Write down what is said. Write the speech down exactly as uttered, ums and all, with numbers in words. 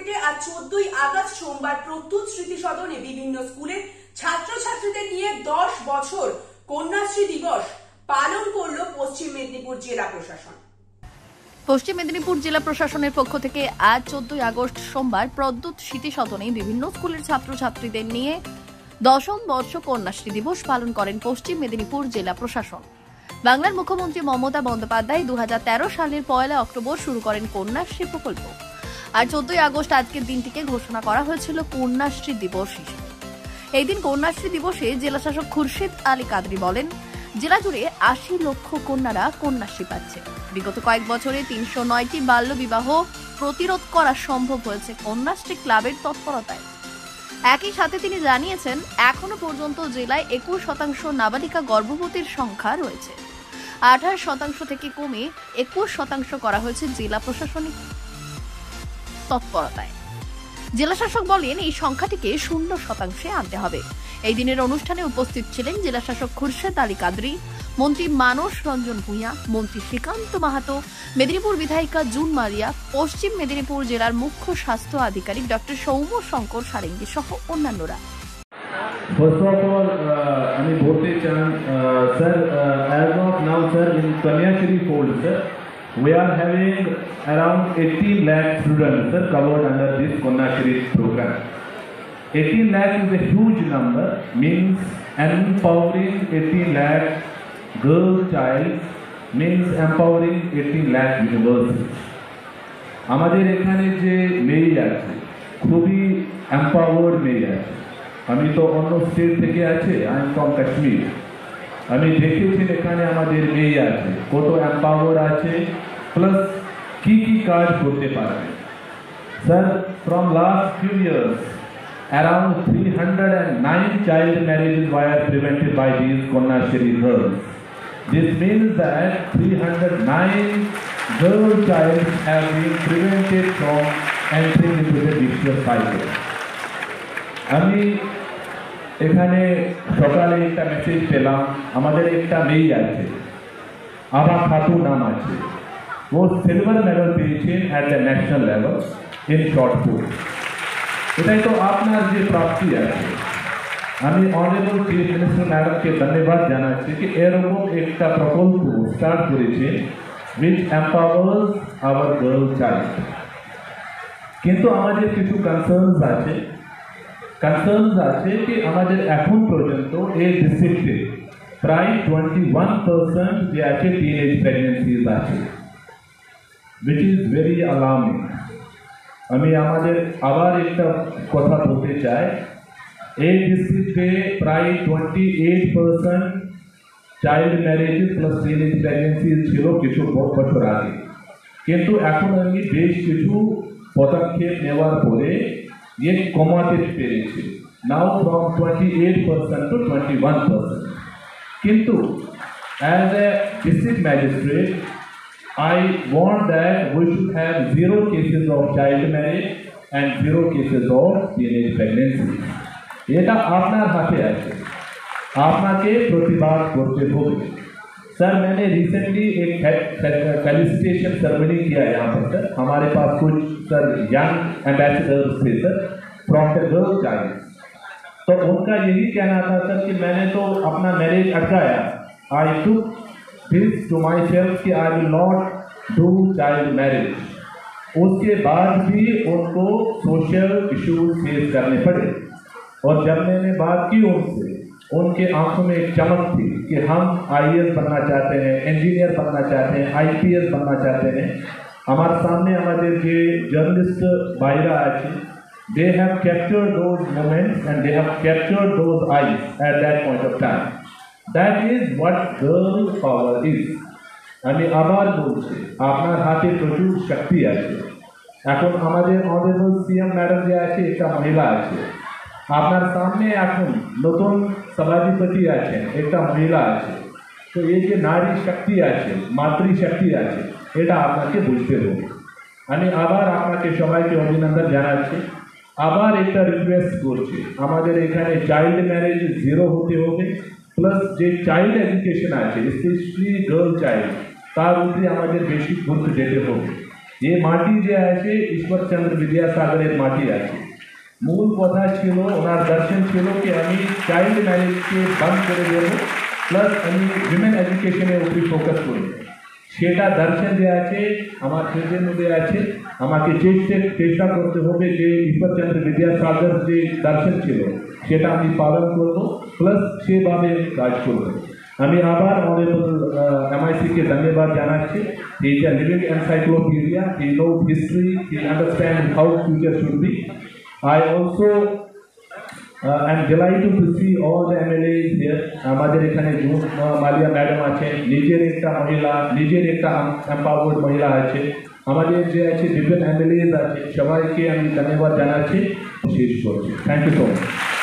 প্রেক্ষিতে আজ চোদ্দই আগস্ট সোমবার প্রত্যুত স্মৃতি সদনে বিভিন্ন স্কুলের ছাত্রছাত্রীদের নিয়ে দশ বছর কন্যাশ্রী দিবস পালন করল পশ্চিম মেদিনীপুর জেলা প্রশাসন। পশ্চিম মেদিনীপুর জেলা প্রশাসনের পক্ষ থেকে আজ চোদ্দই আগস্ট সোমবার প্রত্যুত স্মৃতি সদনে বিভিন্ন স্কুলের ছাত্রছাত্রীদের নিয়ে দশম বর্ষ কন্যাশ্রী দিবস পালন করেন পশ্চিম মেদিনীপুর জেলা প্রশাসন। বাংলার মুখ্যমন্ত্রী মমতা বন্দ্যোপাধ্যায় দু হাজার তেরো সালের পয়লা অক্টোবর শুরু করেন কন্যাশ্রী প্রকল্প। আর চোদ্দই আগস্ট আজকের দিনটিকে ঘোষণা করা হয়েছিল কন্যাশ্রী দিবস হিসেবে। এই দিন কন্যাশ্রী দিবসে জেলাশাসক খুরশিদ আলী কাদরি বলেন, জেলা জুড়ে আশি লক্ষ কন্যারা কন্যাশ্রী পাচ্ছে। বিগত কয়েক বছরে তিনশো নয়টি বাল্য বিবাহ প্রতিরোধ করা সম্ভব হয়েছে কন্যাশ্রী ক্লাবের তৎপরতায়। একই সাথে তিনি জানিয়েছেন, এখনো পর্যন্ত জেলায় একুশ শতাংশ নাবালিকা গর্ভবতীর সংখ্যা রয়েছে। আঠাশ শতাংশ থেকে কমে একুশ শতাংশ করা হয়েছে জেলা প্রশাসনিক তৎপরতায়। জেলাশাসক বলেন, এই সংখ্যাটিকে শূন্য শতাংশে আনতে হবে। এই দিনের অনুষ্ঠানে উপস্থিত ছিলেন জেলাশাসক খুরশেদ আলী কাদরি, মন্ত্রী মানস রঞ্জন ভূঁইয়া, মন্ত্রী শ্রীকান্ত মাহাতো, মেদিনীপুর বিধায়িকা জুন মারিয়া, পশ্চিম মেদিনীপুর জেলার মুখ্য স্বাস্থ্য আধিকারিক ডক্টর সৌম্য শঙ্কর সারেঙ্গি সহ অন্যান্যরা। First of all, uh, আমি বলতে চান sir, as of now sir, in Kanyashri fold sir, we are having around eighteen lakh students sir covered under this Kanyashri program. eighteen lakh is a huge number, means empowering eighteen lakh girl child means empowering eighteen lakh universities. আমাদের এখানে যে মেয়ে আছে খুবই empowered মেয়ে আছে। আমি তো অন্য স্টেট থেকে আছে, আই এম ফ্রম কাশ্মীর। আমি দেখেছি এখানে আমাদের মেয়ে আছে কত এম্পাওয়ার্ড আছে, প্লাস কি কি কাজ করতে পারবে। Sir, from last few years around three hundred nine child marriages were prevented by these Kanyashri girls. This means that three hundred nine girl child have been prevented from entering into the vicious cycle. আমি এখানে সকালে একটা message পেলাম, আমাদের একটা মেয়ে আছে, আবা খাতুন নাম আছে, ও সিলভার মেডেল পেয়েছেন at the national level in shot put. এটাই তো আপনার যে প্রাপ্তি আছে। আমি অনারেবল চিফ মিনিস্টার ম্যাডামকে ধন্যবাদ জানাচ্ছি যে এরকম একটা প্রকল্প স্টার্ট করেছে which empowers our girl child. কিন্তু আমাদের কিছু কনসার্নস আছে কনসার্নস আছে কি আমাদের এখন পর্যন্ত এই ডিস্ট্রিক্টে প্রায় টোয়েন্টি ওয়ান পার্সেন্ট যে আছে টিনেজ প্রেগনেন্সিজ আছে, which is very alarming. আমি আমাদের আবার একটা কথা বলতে চাই, এই ডিস্ট্রিক্টে প্রায় twenty eight percent child marriages plus teenage pregnancy ছিল কিছু বছর আগে, কিন্তু এখন আমি বেশ কিছু পদক্ষেপ নেওয়ার পরে ইয়ে কমাতে পেরেছি, now from twenty eight percent to twenty one percent. কিন্তু as a district magistrate I want that we should have zero cases of child marriage and zero cases of teenage pregnancy. এটা আপনার হাতে আছে, আপনাকে প্রতিবাদ করতে হবে। सर, मैंने रिसेंटली एक फेलिसिटेशन सेरेमनी किया यहाँ पर सर। हमारे पास कुछ सर यंग एम्बेसडर्स थे sir from the girl child, तो उनका यही कहना था सर कि मैंने तो अपना मैरिज अटकाया, I took this to myself कि I will not do child marriage। उसके बाद भी उनको सोशल इश्यूज फेस करने पड़े, और जब मैंने बात की उनसे, उनके आंखों में एक चमक थी कि हम आई ए एस बनना चाहते हैं, इंजीनियर बनना चाहते हैं, आई पी एस बनना चाहते हैं। हमारे सामने हमारे जो जर्नलिस्ट भाईरा আছে, they have captured those moments and they have captured those eyes at that point of time. That is what girl power is. আমি আবার বলছি, আপনার হাতে প্রচুর শক্তি আছে। এখন আমাদের অনারেবল সিএম ম্যাডাম যে আছে, একটা মহিলা আছে আপনার সামনে, এখন নতুন সভাধিপতি আছেন, একটা মহিলা আছে। তো এই যে নারী শক্তি আছে, মাতৃশক্তি আছে, এটা আপনাকে বুঝতে হবে। আমি আবার আপনাকে সবাইকে অভিনন্দন জানাচ্ছি, আবার একটা রিকোয়েস্ট করছি, আমাদের এখানে চাইল্ড ম্যারেজ জিরো হতে হবে, প্লাস যে চাইল্ড এডুকেশন আছে স্পেশালি গার্ল চাইল্ড, তার উপরে আমাদের বেশি গুরুত্ব দিতে হবে। এই মাটি যে আছে ঈশ্বরচন্দ্র বিদ্যাসাগরের মাটি আছে। মূল কথা ছিল, ওনার দর্শন ছিল কি আমি চাইল্ড ম্যারেজকে বন্ধ করে দেবো, প্লাস আমি উইমেন এডুকেশনের উপরে ফোকাস করব। সেটা দর্শন যে আছে আমার ছেলেদের মধ্যে আছে। আমাকে চেষ্টা চেষ্টা করতে হবে যে ঈশ্বরচন্দ্র বিদ্যাসাগর যে দর্শন ছিল সেটা আমি পালন করব, প্লাস সেভাবে কাজ করব। আমি আবার অনেবল এমআইসিকে ধন্যবাদ জানাচ্ছি। He is a living encyclopedia, he knows history, he understand how future should be. I also uh, am delighted to see all the M L As here. আমাদের এখানে জুন মালিয়া ম্যাডাম আছেন, নিজের একটা মহিলা, নিজের একটা এম্পাওয়ার্ড মহিলা আছে। আমাদের যে আছে ডিফারেন্ট এম এল এস আছে, সবাইকে আমি ধন্যবাদ জানাচ্ছি, শেষ করছি। Thank you so much.